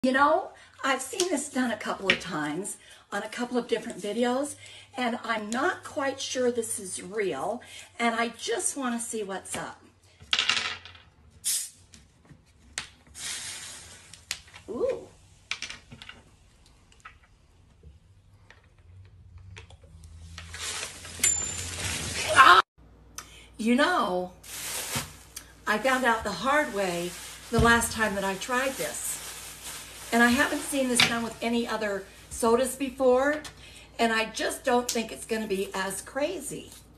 You know, I've seen this done a couple of times on a couple of different videos, and I'm not quite sure this is real, and I just want to see what's up. Ooh. Ah! You know, I found out the hard way the last time that I tried this. And I haven't seen this done with any other sodas before, and I just don't think it's going to be as crazy.